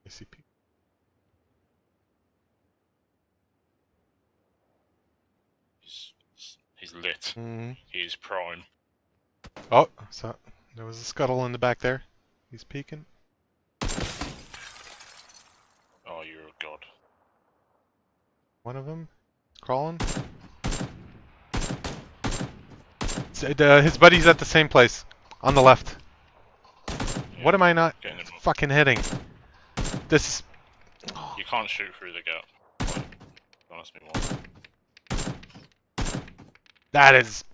ICP. He's lit. Mm. He's prime. Oh, so there was a scuttle in the back there. He's peeking. Oh, you're a god. One of them crawling. His buddy's at the same place, on the left. Yeah, What am I not getting him up. fucking hitting? This. You can't shoot through the gap. Like, don't ask me why. That is